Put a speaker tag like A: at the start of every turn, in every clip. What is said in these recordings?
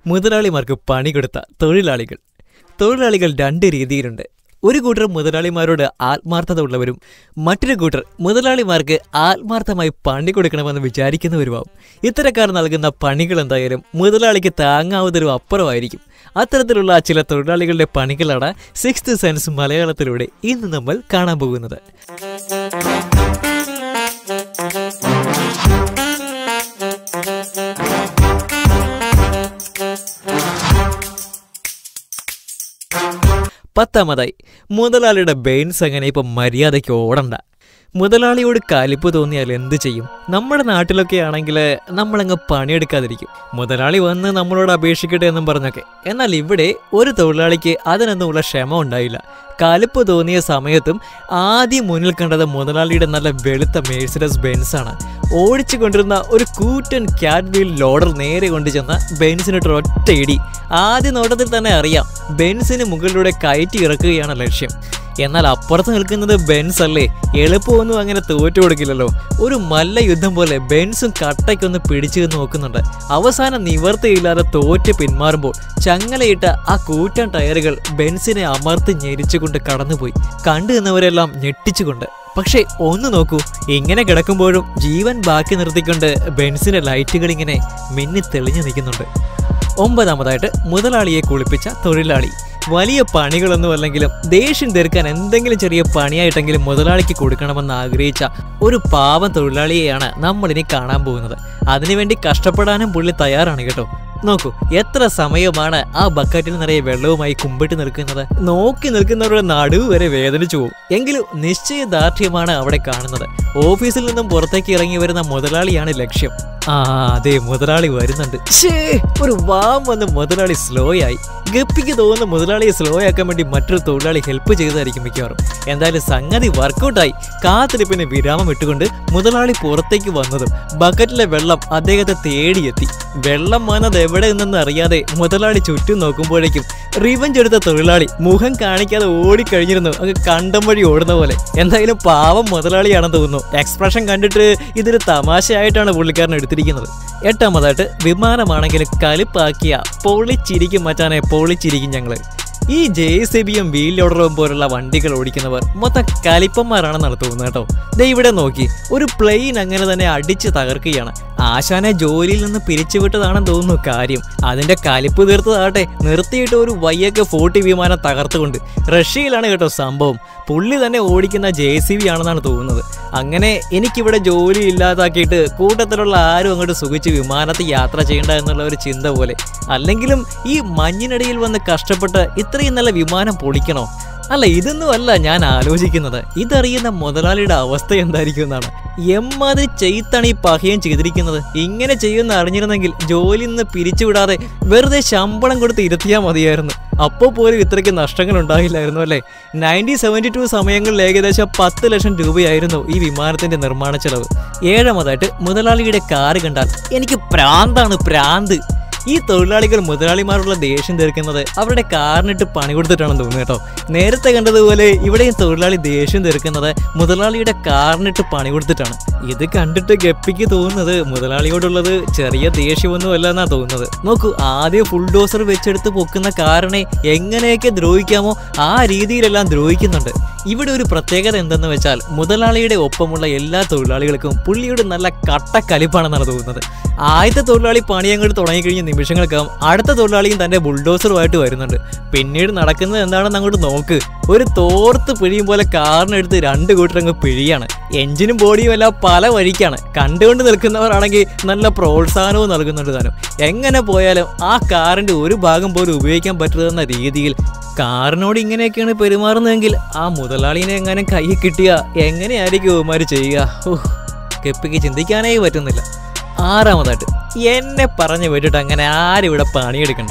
A: മുതലാളിമാർക്ക് പണി കൊടുത്ത തൊഴിലാളികൾ രണ്ട് രീതിയിലുണ്ട്. ഒരു കൂട്ടർ മുതലാളിമാരോട് ആത്മാർത്ഥത ഉള്ളവരും മറ്റൊരു കൂട്ടർ മുതലാളിമാർക്ക് ആത്മാർത്ഥമായി പണി കൊടുക്കണമെന്ന് വിചാരിക്കുന്നവരുമാവും. ഇത്തരക്കാർ നൽകുന്ന പണികൾ എന്തായാലും മുതലാളിക്ക് താങ്ങാവുന്നതിനും അപ്പുറമായിരിക്കും. അത്തരത്തിലുള്ള ചില തൊഴിലാളികളുടെ പണികളാണ് സിക്സ്ത് സെൻസ് മലയാളത്തിലൂടെ ഇന്ന് നമ്മൾ കാണാൻ പോകുന്നത്. പത്താമതായി, മുതലാളിയുടെ ബെയിൻസ് അങ്ങനെ ഇപ്പം മര്യാദയ്ക്ക് ഓടണ്ട. മുതലാളിയോട് കലിപ്പ് തോന്നിയാൽ എന്ത് ചെയ്യും? നമ്മുടെ നാട്ടിലൊക്കെ ആണെങ്കിൽ നമ്മളങ്ങ് പണിയെടുക്കാതിരിക്കും. മുതലാളി വന്ന് നമ്മളോട് അപേക്ഷിക്കട്ടെ എന്നും പറഞ്ഞൊക്കെ. എന്നാൽ ഇവിടെ ഒരു തൊഴിലാളിക്ക് അതിനൊന്നുമുള്ള ക്ഷമ ഉണ്ടായില്ല. കലിപ്പ് തോന്നിയ സമയത്തും ആദ്യം മുന്നിൽ കണ്ടത് മുതലാളിയുടെ നല്ല വെളുത്ത മേഴ്സിഡസ് ബെൻസാണ്. ഓടിച്ചു കൊണ്ടിരുന്ന ഒരു കൂറ്റൻ ക്യാറ്റ് വീൽ ലോഡർ നേരെ കൊണ്ടുചെന്ന ബെൻസിനിട്ട് ഒറ്റ ഇടി. ആദ്യ നോട്ടത്തിൽ തന്നെ അറിയാം ബെൻസിന് മുകളിലൂടെ കയറ്റി ഇറക്കുകയാണ് ലക്ഷ്യം. എന്നാൽ അപ്പുറത്ത് നിൽക്കുന്നത് ബെൻസ് അല്ലേ. എളുപ്പമൊന്നും അങ്ങനെ തോറ്റു കൊടുക്കില്ലല്ലോ. ഒരു മല്ല യുദ്ധം പോലെ ബെൻസും കട്ടയ്ക്കൊന്ന് പിടിച്ചു നോക്കുന്നുണ്ട്. അവസാനം നിവർത്തിയില്ലാതെ തോറ്റ് പിന്മാറുമ്പോൾ ചങ്ങലയിട്ട ആ കൂറ്റൻ ടയറുകൾ ബെൻസിനെ അമർത്തി ഞെരിച്ചുകൊണ്ട് കടന്നുപോയി. കണ്ടു നിന്നവരെല്ലാം ഞെട്ടിച്ചുകൊണ്ട്. പക്ഷേ ഒന്ന് നോക്കൂ, ഇങ്ങനെ കിടക്കുമ്പോഴും ജീവൻ ബാക്കി നിർത്തിക്കൊണ്ട് ബെൻസിന്റെ ലൈറ്റുകൾ ഇങ്ങനെ മിന്നി തെളിഞ്ഞു നിൽക്കുന്നുണ്ട്. ഒമ്പതാമതായിട്ട്, മുതലാളിയെ കുളിപ്പിച്ച തൊഴിലാളി. വലിയ പണികളൊന്നും അല്ലെങ്കിലും ദേഷ്യം തീർക്കാൻ എന്തെങ്കിലും ചെറിയ പണിയായിട്ടെങ്കിലും മുതലാളിക്ക് കൊടുക്കണമെന്ന് ആഗ്രഹിച്ച ഒരു പാവം തൊഴിലാളിയെയാണ് നമ്മളിനി കാണാൻ പോകുന്നത്. അതിനുവേണ്ടി കഷ്ടപ്പെടാനും പുള്ളി തയ്യാറാണ് കേട്ടോ. നോക്കൂ, എത്ര സമയമാണ് ആ ബക്കറ്റിൽ നിറയെ വെള്ളവുമായി കുമ്പിട്ട് നിൽക്കുന്നത്. നോക്കി നിൽക്കുന്നവരുടെ നടുവ് വരെ വേദനിച്ചു പോകും. എങ്കിലും നിശ്ചയദാർഢ്യമാണ് അവിടെ കാണുന്നത്. ഓഫീസിൽ നിന്നും പുറത്തേക്ക് ഇറങ്ങി വരുന്ന മുതലാളിയാണ് ലക്ഷ്യം. അതെ, മുതലാളി വരുന്നുണ്ട്. ഒരു വാം വന്ന് മുതലാളി സ്ലോ ആയി. ഗപ്പിക്ക് തോന്നുന്ന മുതലാളിയെ സ്ലോ ആക്കാൻ വേണ്ടി മറ്റൊരു തൊഴിലാളി ഹെൽപ്പ് ചെയ്തതായിരിക്കും മിക്കവാറും. എന്തായാലും സംഗതി വർക്കൗട്ടായി. കാത്തിരിപ്പിന് വിരാമം ഇട്ടുകൊണ്ട് മുതലാളി പുറത്തേക്ക് വന്നതും ബക്കറ്റിലെ വെള്ളം അദ്ദേഹത്തെ തേടിയെത്തി. വെള്ളം വന്നത് എവിടെ നിന്നെന്ന് അറിയാതെ മുതലാളി ചുറ്റും നോക്കുമ്പോഴേക്കും റിവഞ്ച് എടുത്ത തൊഴിലാളി മുഖം കാണിക്കാതെ ഓടിക്കഴിഞ്ഞിരുന്നു. അങ്ങ് കണ്ടം വഴി ഓടുന്ന പോലെ. എന്തായാലും പാവം മുതലാളിയാണെന്ന് തോന്നുന്നു. എക്സ്പ്രഷൻ കണ്ടിട്ട് ഇതൊരു തമാശയായിട്ടാണ് പുള്ളിക്കാരൻ എടുത്തിരിക്കുന്നത്. എട്ടാമതായിട്ട്, വിമാനമാണെങ്കിലും കലിപ്പാക്കിയ പൊളിച്ചിരിക്കും മച്ചാനെ, പൊളിച്ചിരിക്കും ഞങ്ങള്. ഈ JCBയും വീൽ ലോഡറും പോലുള്ള വണ്ടികൾ ഓടിക്കുന്നവർ മൊത്തം കലിപ്പന്മാരാണെന്നാണ് തോന്നുന്നത് കേട്ടോ. ദേ ഇവിടെ നോക്കി, ഒരു പ്ലെയിൻ അങ്ങനെ തന്നെ അടിച്ച് തകർക്കുകയാണ്. ആശാനെ ജോലിയിൽ നിന്ന് പിരിച്ചുവിട്ടതാണെന്ന് തോന്നുന്നു കാര്യം. അതിന്റെ കലിപ്പ് തീർത്തതാകട്ടെ നിർത്തിയിട്ട് ഒരു YK-40 വിമാനം തകർത്തുകൊണ്ട്. റഷ്യയിലാണ് കേട്ടോ സംഭവം. പുള്ളി തന്നെ ഓടിക്കുന്ന JCB ആണെന്നാണ് തോന്നുന്നത്. അങ്ങനെ എനിക്കിവിടെ ജോലി ഇല്ലാതാക്കിയിട്ട് കൂട്ടത്തിലുള്ള ആരും അങ്ങോട്ട് സുഖിച്ച് വിമാനത്തിൽ യാത്ര ചെയ്യേണ്ട എന്നുള്ള ഒരു ചിന്ത പോലെ. അല്ലെങ്കിലും ഈ മഞ്ഞിനടിയിൽ വന്ന് കഷ്ടപ്പെട്ട് ഇത്രയും നല്ല വിമാനം പൊളിക്കണോ? അല്ല, ഇതൊന്നും അല്ല ഞാൻ ആലോചിക്കുന്നത്. ഇതറിയുന്ന മുതലാളിയുടെ അവസ്ഥ എന്തായിരിക്കും എന്നാണ്. എമ്മാതിരി ചെയ്ത്താണ് ഈ പഹയം ചെയ്തിരിക്കുന്നത്. ഇങ്ങനെ ചെയ്യുമെന്ന് അറിഞ്ഞിരുന്നെങ്കിൽ ജോലിയിൽ നിന്ന് പിരിച്ചുവിടാതെ വെറുതെ ശമ്പളം കൊടുത്ത് ഇരുത്തിയാൽ മതിയായിരുന്നു. അപ്പോൾ പോലും ഇത്രയ്ക്ക് നഷ്ടങ്ങൾ ഉണ്ടാകില്ലായിരുന്നു അല്ലേ. 1972 സമയങ്ങളിൽ ഏകദേശം 10 ലക്ഷം രൂപയായിരുന്നു ഈ വിമാനത്തിന്റെ നിർമ്മാണ ചെലവ്. ഏഴാമതായിട്ട്, മുതലാളിയുടെ കാറ് കണ്ടാൽ എനിക്ക് പ്രാന്ത്. ഈ തൊഴിലാളികൾ മുതലാളിമാരുള്ള ദേഷ്യം തീർക്കുന്നത് അവരുടെ കാറിനിട്ട് പണി കൊടുത്തിട്ടാണെന്ന് തോന്നുന്നു കേട്ടോ. നേരത്തെ കണ്ടതുപോലെ ഇവിടെയും തൊഴിലാളി ദേഷ്യം തീർക്കുന്നത് മുതലാളിയുടെ കാറിനിട്ട് പണി കൊടുത്തിട്ടാണ്. ഇത് കണ്ടിട്ട് ഗപ്പിക്ക് തോന്നുന്നത് മുതലാളിയോടുള്ളത് ചെറിയ ദേഷ്യമൊന്നുമല്ല എന്നാ തോന്നുന്നത്. നോക്കൂ, ആദ്യം ഫുൾ ഡോസർ വെച്ചെടുത്ത് പൊക്കുന്ന കാറിനെ എങ്ങനെയൊക്കെ ദ്രോഹിക്കാമോ ആ രീതിയിലെല്ലാം ദ്രോഹിക്കുന്നുണ്ട്. ഇവിടെ ഒരു പ്രത്യേകത എന്തെന്ന് വെച്ചാൽ മുതലാളിയുടെ ഒപ്പമുള്ള എല്ലാ തൊഴിലാളികൾക്കും പുള്ളിയുടെ നല്ല കട്ടക്കലിപ്പാണെന്നാണ് തോന്നുന്നത്. ആദ്യത്തെ തൊഴിലാളി പണി അങ്ങോട്ട് തുടങ്ങിക്കഴിഞ്ഞ നിമിഷങ്ങൾക്കകം അടുത്ത തൊഴിലാളിയും തന്റെ ബുൾഡോസറുമായിട്ട് വരുന്നുണ്ട്. പിന്നീട് നടക്കുന്നത് എന്താണെന്ന് അങ്ങോട്ട് നോക്ക്. ഒരു തോർത്ത് പിഴിയും പോലെ കാറിനെടുത്ത് രണ്ട് കൂട്ടരങ്ങ് പിഴിയാണ്. എഞ്ചിനും ബോഡിയും എല്ലാം പല വഴിക്കാണ്. കണ്ടുകൊണ്ട് നിൽക്കുന്നവരാണെങ്കിൽ നല്ല പ്രോത്സാഹനവും നൽകുന്നുണ്ട് താനും. എങ്ങനെ പോയാലും ആ കാറിന്റെ ഒരു ഭാഗം പോലും ഉപയോഗിക്കാൻ പറ്റുന്ന രീതിയിൽ കാറിനോട് ഇങ്ങനെയൊക്കെയാണ് പെരുമാറുന്നതെങ്കിൽ ആ മുതലാളിനെ എങ്ങനെ കൈ കിട്ടിയ എങ്ങനെയായിരിക്കും ഇവന്മാര് ചെയ്യുക? കെപ്പിക്ക് ചിന്തിക്കാനേ പറ്റുന്നില്ല. ആറാമതായിട്ട്, എന്നെ പറഞ്ഞു വിട്ടിട്ട് അങ്ങനെ ആരും ഇവിടെ പണിയെടുക്കണ്ട.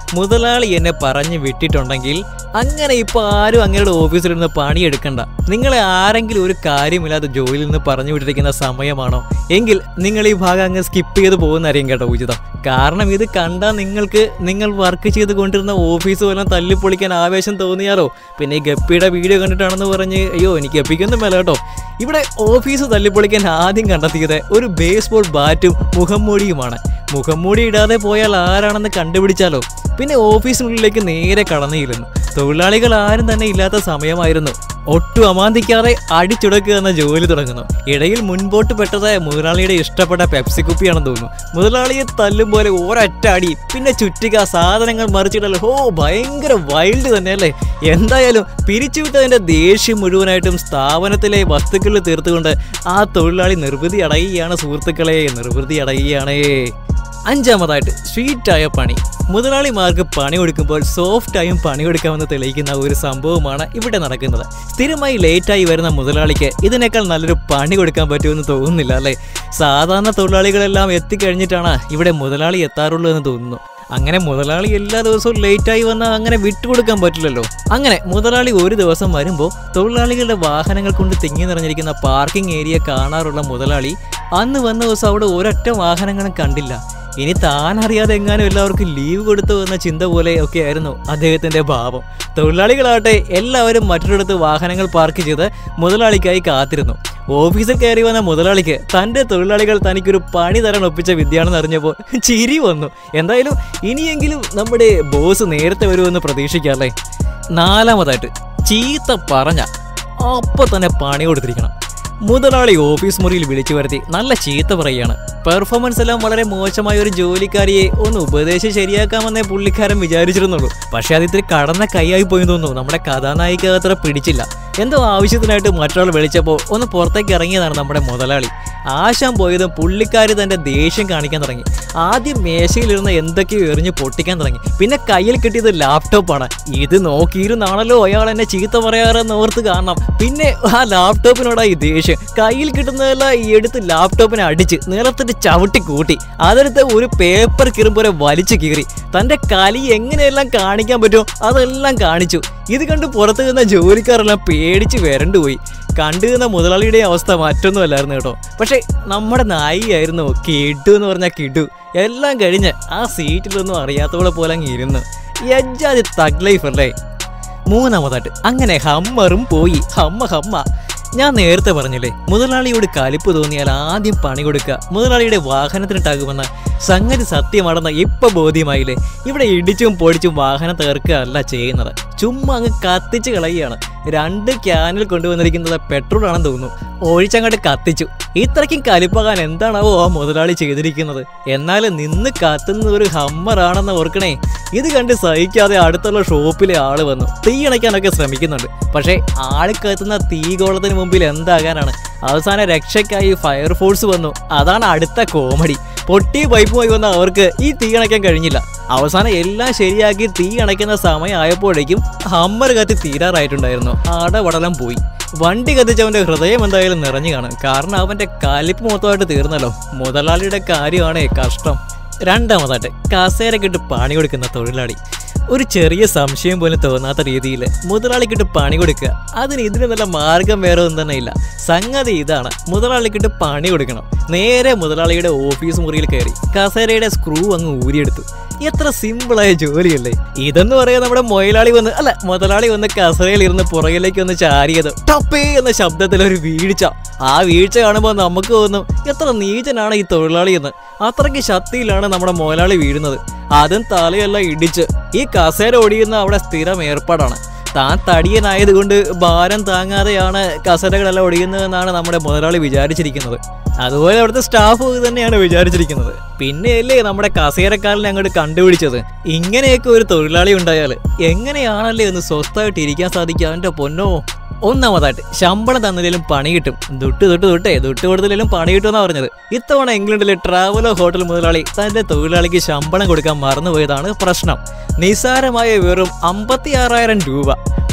A: മുതലാളി എന്നെ പറഞ്ഞു വിട്ടിട്ടുണ്ടെങ്കിൽ അങ്ങനെ ഇപ്പോൾ ആരും അങ്ങയുടെ ഓഫീസിൽ നിന്ന് പണിയെടുക്കണ്ട. നിങ്ങളെ ആരെങ്കിലും ഒരു കാര്യമില്ലാതെ ജോലിയിൽ നിന്ന് പറഞ്ഞു വിട്ടിരിക്കുന്ന സമയമാണോ എങ്കിൽ നിങ്ങൾ ഈ ഭാഗം അങ്ങ് സ്കിപ്പ് ചെയ്ത് പോകുന്നതായിരിക്കും കേട്ടോ ഉചിതം. കാരണം ഇത് കണ്ടാൽ നിങ്ങൾ വർക്ക് ചെയ്ത് കൊണ്ടിരുന്ന ഓഫീസ് വല്ലതും തല്ലിപ്പൊളിക്കാൻ ആവേശം തോന്നിയാലോ പിന്നെ ഈ ഗപ്പിയുടെ വീഡിയോ കണ്ടിട്ടാണെന്ന് പറഞ്ഞ് അയ്യോ എനിക്ക് ഗപ്പിക്കൊന്നും മേല കേട്ടോ. ഇവിടെ ഓഫീസ് തല്ലിപ്പൊളിക്കാൻ ആദ്യം കണ്ടെത്തിയത് ഒരു ബേസ്ബോൾ ബാറ്റും മുഖംമൂടിയുമാണ്. മുഖംമൂടി ഇടാതെ പോയാൽ ആരാണെന്ന് കണ്ടുപിടിച്ചാലോ. പിന്നെ ഓഫീസിനുള്ളിലേക്ക് നേരെ കടന്നിരുന്നു. തൊഴിലാളികൾ ആരും തന്നെ ഇല്ലാത്ത സമയമായിരുന്നു. ഒട്ടും അമാന്തിക്കാതെ അടിച്ചുടക്കുക എന്ന ജോലി തുടങ്ങുന്നു. ഇടയിൽ മുൻപോട്ട് പെട്ടത് മുതലാളിയുടെ ഇഷ്ടപ്പെട്ട പെപ്സി കുപ്പിയാണെന്ന് തോന്നുന്നു. മുതലാളിയെ തല്ലും പോലെ ഒരൊറ്റ അടി, പിന്നെ ചുറ്റിക, സാധനങ്ങൾ മറിച്ചിടൽ. ഭയങ്കര വൈൽഡ് തന്നെയല്ലേ. എന്തായാലും പിരിച്ചുവിട്ടതിൻ്റെ ദേഷ്യം മുഴുവനായിട്ടും സ്ഥാപനത്തിലെ വസ്തുക്കളിൽ തീർത്തുകൊണ്ട് ആ തൊഴിലാളി നിർവൃതി അടയുകയാണ് സുഹൃത്തുക്കളെ, നിർവൃതി അടയുകയാണേ. അഞ്ചാമതായിട്ട് സ്വീറ്റായ പണി. മുതലാളിമാർക്ക് പണി കൊടുക്കുമ്പോൾ സോഫ്റ്റായും പണി കൊടുക്കാമെന്ന് തെളിയിക്കുന്ന ഒരു സംഭവമാണ് ഇവിടെ നടക്കുന്നത്. സ്ഥിരമായി ലേറ്റായി വരുന്ന മുതലാളിക്ക് ഇതിനേക്കാൾ നല്ലൊരു പണി കൊടുക്കാൻ പറ്റുമെന്ന് തോന്നുന്നില്ല അല്ലേ. സാധാരണ തൊഴിലാളികളെല്ലാം എത്തിക്കഴിഞ്ഞിട്ടാണ് ഇവിടെ മുതലാളി എത്താറുള്ളൂ എന്ന് തോന്നുന്നു. അങ്ങനെ മുതലാളി എല്ലാ ദിവസവും ലേറ്റായി വന്നാൽ അങ്ങനെ വിട്ടുകൊടുക്കാൻ പറ്റില്ലല്ലോ. അങ്ങനെ മുതലാളി ഒരു ദിവസം വരുമ്പോൾ തൊഴിലാളികളുടെ വാഹനങ്ങൾ കൊണ്ട് തിങ്ങി നിറഞ്ഞിരിക്കുന്ന പാർക്കിംഗ് ഏരിയ കാണാറുള്ള മുതലാളി അന്ന് വന്ന ദിവസം അവിടെ ഒരൊറ്റ വാഹനങ്ങളും കണ്ടില്ല. ഇനി താൻ അറിയാതെ എങ്ങാനും എല്ലാവർക്കും ലീവ് കൊടുത്തു എന്ന ചിന്ത പോലെ ഒക്കെ ആയിരുന്നു അദ്ദേഹത്തിൻ്റെ ഭാവം. തൊഴിലാളികളാകട്ടെ എല്ലാവരും മറ്റൊരിടത്ത് വാഹനങ്ങൾ പാർക്ക് ചെയ്ത് മുതലാളിക്കായി കാത്തിരുന്നു. ഓഫീസിൽ കയറി വന്ന മുതലാളിക്ക് തൻ്റെ തൊഴിലാളികൾ തനിക്കൊരു പണി തരാൻ ഒപ്പിച്ച വിദ്യയാണെന്ന് അറിഞ്ഞപ്പോൾ ചിരി വന്നു. എന്തായാലും ഇനിയെങ്കിലും നമ്മുടെ ബോസ് നേരത്തെ വരുമെന്ന് പ്രതീക്ഷിക്കാമല്ലേ. നാലാമതായിട്ട് ചീത്ത പറഞ്ഞ അപ്പോൾ തന്നെ പണി കൊടുത്തിരിക്കണം. മുതലാളി ഓഫീസ് മുറിയിൽ വിളിച്ചു വരുത്തി നല്ല ചീത്ത പറയുകയാണ്. പെർഫോമൻസ് എല്ലാം വളരെ മോശമായ ഒരു ജോലിക്കാരിയെ ഒന്ന് ഉപദേശിച്ച് ശരിയാക്കാമെന്നേ പുള്ളിക്കാരൻ വിചാരിച്ചിരുന്നുള്ളൂ. പക്ഷെ അത് ഇത്തിരി കടന്ന കൈയായി പോയി തോന്നുന്നു. നമ്മുടെ കഥാനായിക അത്ര പിടിച്ചില്ല. എന്തോ ആവശ്യത്തിനായിട്ട് മറ്റൊരാൾ വിളിച്ചപ്പോൾ ഒന്ന് പുറത്തേക്ക് ഇറങ്ങിയതാണ് നമ്മുടെ മുതലാളി. ആശാൻ പോയതും പുള്ളിക്കാരി തൻ്റെ ദേഷ്യം കാണിക്കാൻ തുടങ്ങി. ആദ്യം മേശയിലിരുന്ന് എന്തൊക്കെയോ എറിഞ്ഞ് പൊട്ടിക്കാൻ തുടങ്ങി. പിന്നെ കയ്യിൽ കിട്ടിയത് ലാപ്ടോപ്പാണ്. ഇത് നോക്കിയിരുന്നാണല്ലോ അയാൾ എന്നെ ചീത്ത പറയാറെന്ന് ഓർത്ത് കാണണം. പിന്നെ ആ ലാപ്ടോപ്പിനോടായി ദേഷ്യം. കയ്യിൽ കിട്ടുന്നതെല്ലാം എടുത്ത് ലാപ്ടോപ്പിനെ അടിച്ച് നിലത്തിട്ട് ചവിട്ടി കൂട്ടി അതെടുത്ത് ഒരു പേപ്പർ കീറുമ്പോലെ വലിച്ചു കീറി തൻ്റെ കലി എങ്ങനെയെല്ലാം കാണിക്കാൻ പറ്റുമോ അതെല്ലാം കാണിച്ചു. ഇത് കണ്ട് പുറത്തു നിന്ന ജോലിക്കാരെല്ലാം പേടിച്ച് വരണ്ടുപോയി. കണ്ടുനിന്ന മുതലാളിയുടെ അവസ്ഥ മറ്റൊന്നുമല്ലായിരുന്നു കേട്ടോ. പക്ഷേ നമ്മുടെ നായികയായിരുന്നു കിടു എന്ന് പറഞ്ഞാൽ കിടു. എല്ലാം കഴിഞ്ഞ് ആ സീറ്റിലൊന്നും അറിയാത്തവളെ പോലെ അങ്ങ് ഇരുന്ന് യജ്ജാതി തഗ് ലൈഫ് അല്ലേ. മൂന്നാമതായിട്ട് അങ്ങനെ ഹമ്മറും പോയി. ഹമ്മ ഞാൻ നേരത്തെ പറഞ്ഞില്ലേ, മുതലാളിയോട് കലിപ്പ് തോന്നിയാൽ ആദ്യം പണി കൊടുക്കുക മുതലാളിയുടെ വാഹനത്തിനിട്ടാകുമെന്ന സംഗതി സത്യമാണെന്ന് ഇപ്പം ബോധ്യമായില്ലേ. ഇവിടെ ഇടിച്ചും പൊടിച്ചും വാഹനം തകർക്കുക അല്ല ചെയ്യുന്നത്, ചുമ്മാ അങ്ങ് കത്തിച്ച് കളയുകയാണ്. 2 ക്യാനിൽ കൊണ്ടുവന്നിരിക്കുന്നത് പെട്രോൾ ആണെന്ന് തോന്നുന്നു. ഒഴിച്ചങ്ങോട്ട് കത്തിച്ചു. ഇത്രയ്ക്കും കലിപ്പാകാൻ എന്താണാവോ ആ മുതലാളി ചെയ്തിരിക്കുന്നത്. എന്നാലും നിന്ന് കത്തുന്നത് ഒരു ഹമ്മറാണെന്ന് ഓർക്കണേ. ഇത് കണ്ട് സഹിക്കാതെ അടുത്തുള്ള ഷോപ്പിലെ ആള് വന്നു. തീ അണയ്ക്കാനൊക്കെ ശ്രമിക്കുന്നുണ്ട്. പക്ഷേ ആള് കത്തുന്ന തീകോളത്തിന് മുമ്പിൽ എന്താകാനാണ്. അവസാന രക്ഷയ്ക്കായി ഫയർഫോഴ്സ് വന്നു. അതാണ് അടുത്ത കോമഡി. പൊട്ടിയ പൈപ്പുമായി വന്ന അവർക്ക് ഈ തീ അണയ്ക്കാൻ കഴിഞ്ഞില്ല. അവസാനം എല്ലാം ശരിയാക്കി തീ അണയ്ക്കുന്ന സമയമായപ്പോഴേക്കും ഹമ്മർ കത്തി തീരാറായിട്ടുണ്ടായിരുന്നു. അടവടലം പോയി. വണ്ടി കത്തിച്ചവൻ്റെ ഹൃദയം എന്തായാലും നിറഞ്ഞു കാണും. കാരണം അവൻ്റെ കലിപ്പ് മൊത്തമായിട്ട് തീർന്നല്ലോ. മുതലാളിയുടെ കാര്യമാണേ കഷ്ടം. രണ്ടാമതായിട്ട് കസേരക്കിട്ട് പണി കൊടുക്കുന്ന തൊഴിലാളി. ഒരു ചെറിയ സംശയം പോലും തോന്നാത്ത രീതിയിൽ മുതലാളിക്കിട്ട് പണി കൊടുക്കുക. ഇതിന് നല്ല മാർഗം വേറെ ഒന്നും തന്നെ ഇല്ല. സംഗതി ഇതാണ്, മുതലാളിക്കിട്ട് പണി കൊടുക്കണം. നേരെ മുതലാളിയുടെ ഓഫീസ് മുറിയിൽ കയറി കസേരയുടെ സ്ക്രൂ അങ്ങ് ഊരിയെടുത്തു. എത്ര സിമ്പിളായ ജോലിയല്ലേ ഇതെന്ന് പറയാൻ. നമ്മുടെ മുതലാളി വന്ന് കസേരയിൽ ഇരുന്ന് പുറകിലേക്ക് ഒന്ന് ചാരിയത് ടപ്പേ എന്ന ശബ്ദത്തിൽ ഒരു വീഴ്ച. ആ വീഴ്ച കാണുമ്പോൾ നമുക്ക് തോന്നും എത്ര നീചനാണ് ഈ തൊഴിലാളി എന്ന്. അത്രയ്ക്ക് ശക്തിയിലാണ് നമ്മുടെ മുതലാളി വീഴുന്നത്. അതും തലയെല്ലാം ഇടിച്ച്. ഈ കസേര ഒടിയുന്ന അവിടെ സ്ഥിരം ഏർപ്പാടാണ്. താൻ തടിയനായതുകൊണ്ട് ഭാരം താങ്ങാതെയാണ് കസേരകളെല്ലാം ഒടിയുന്നതെന്നാണ് നമ്മുടെ മുതലാളി വിചാരിച്ചിരിക്കുന്നത്. അതുപോലെ അവിടുത്തെ സ്റ്റാഫ് തന്നെയാണ് വിചാരിച്ചിരിക്കുന്നത്. പിന്നെയല്ലേ നമ്മുടെ കസേരക്കാരനെ അങ്ങോട്ട് കണ്ടുപിടിച്ചത്. ഇങ്ങനെയൊക്കെ ഒരു തൊഴിലാളി ഉണ്ടായാൽ എങ്ങനെയാണല്ലേ ഒന്ന് സ്വസ്ഥമായിട്ട് ഇരിക്കാൻ സാധിക്കുക. അവൻ്റെ പൊന്നോ. ഒന്നാമതായിട്ട് ശമ്പളം തന്നില്ലെങ്കിലും പണി കിട്ടും. ദുട്ട് കൊടുത്തില്ലെങ്കിലും പണി കിട്ടുമെന്നാണ് പറഞ്ഞത്. ഇത്തവണ ഇംഗ്ലണ്ടിലെ ട്രാവലോ ഹോട്ടൽ മുതലാളി തൻ്റെ തൊഴിലാളിക്ക് ശമ്പളം കൊടുക്കാൻ മറന്നുപോയതാണ് പ്രശ്നം. നിസ്സാരമായ വെറും 56,000 രൂപ.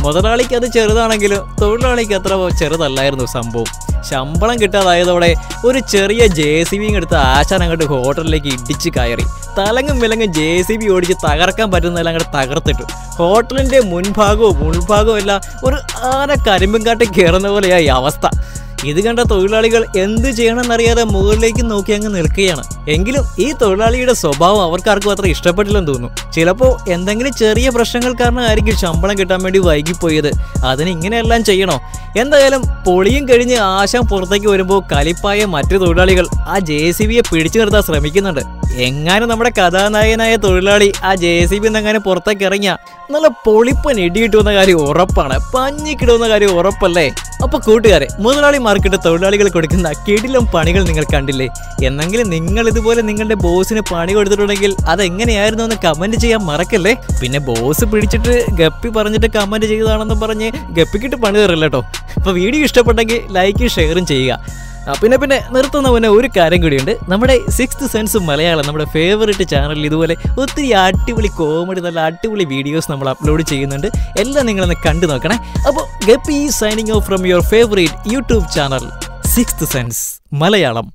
A: മുതലാളിക്ക് അത് ചെറുതാണെങ്കിലും തൊഴിലാളിക്ക് അത്ര ചെറുതല്ലായിരുന്നു സംഭവം. ശമ്പളം കിട്ടാതായതോടെ ഒരു ചെറിയ JCB എടുത്ത് ആശാൻ അങ്ങോട്ട് ഹോട്ടലിലേക്ക് ഇടിച്ച് കയറി. തലങ്ങും വിലങ്ങും JCB ഓടിച്ച് തകർക്കാൻ പറ്റുന്നതെല്ലാം അങ്ങോട്ട് തകർത്തിട്ടു. ഹോട്ടലിൻ്റെ മുൻഭാഗവും ഉൾഭാഗവും എല്ലാം ഒരു ആന കരിമ്പും കാട്ടി കയറുന്ന പോലെയായി അവസ്ഥ. ഇത് കണ്ട തൊഴിലാളികൾ എന്ത് ചെയ്യണമെന്നറിയാതെ മുകളിലേക്ക് നോക്കി അങ്ങ് നിൽക്കുകയാണ്. എങ്കിലും ഈ തൊഴിലാളിയുടെ സ്വഭാവം അവർക്കാർക്കും അത്ര ഇഷ്ടപ്പെട്ടില്ലെന്ന് തോന്നുന്നു. ചിലപ്പോൾ എന്തെങ്കിലും ചെറിയ പ്രശ്നങ്ങൾ കാരണമായിരിക്കും ശമ്പളം കിട്ടാൻ വേണ്ടി വൈകിപ്പോയത്. അതിന് ഇങ്ങനെയെല്ലാം ചെയ്യണോ? എന്തായാലും പൊളിയും കഴിഞ്ഞ് ആശാൻ പുറത്തേക്ക് വരുമ്പോൾ കലിപ്പായ മറ്റു തൊഴിലാളികൾ ആ JCBയെ പിടിച്ചു നിർത്താൻ ശ്രമിക്കുന്നുണ്ട്. എങ്ങാനും നമ്മുടെ കഥാനായകനായ തൊഴിലാളി ആ JCB എന്നെങ്ങാനും പുറത്തേക്ക് ഇറങ്ങിയ നല്ല പൊളിപ്പൻ ഇടിയിട്ടുന്ന കാര്യം ഉറപ്പാണ്. പഞ്ഞിക്കിടുന്ന കാര്യം ഉറപ്പല്ലേ? അപ്പൊ കൂട്ടുകാരെ, മുതലാളി മാർക്കിട്ട് തൊഴിലാളികൾ കൊടുക്കുന്ന കിടിലം പണികൾ നിങ്ങൾ കണ്ടില്ലേ? എന്നെങ്കിലും നിങ്ങൾ ഇതുപോലെ നിങ്ങളുടെ ബോസിന് പണി കൊടുത്തിട്ടുണ്ടെങ്കിൽ അതെങ്ങനെയായിരുന്നു എന്ന് കമന്റ് ചെയ്യാൻ മറക്കല്ലേ. പിന്നെ ബോസ് പിടിച്ചിട്ട് ഗപ്പി പറഞ്ഞിട്ട് കമന്റ് ചെയ്തതാണെന്ന് പറഞ്ഞ് ഗപ്പിക്കിട്ട് പണി തരില്ല കേട്ടോ. അപ്പൊ വീഡിയോ ഇഷ്ടപ്പെട്ടെങ്കിൽ ലൈക്കും ഷെയറും ചെയ്യുക. പിന്നെ നിർത്തുന്ന മുന്നേ ഒരു കാര്യം കൂടിയുണ്ട്. നമ്മുടെ 6th സെൻസ് മലയാളം നമ്മുടെ ഫേവറേറ്റ് ചാനലിൽ ഇതുപോലെ ഒത്തിരി അടിപൊളി കോമഡി, നല്ല അടിപൊളി വീഡിയോസ് നമ്മൾ അപ്ലോഡ് ചെയ്യുന്നുണ്ട്. എല്ലാം നിങ്ങളൊന്ന് കണ്ടു നോക്കണേ. അപ്പോൾ guppy signing off from your favourite YouTube channel 6th sense Malayalam.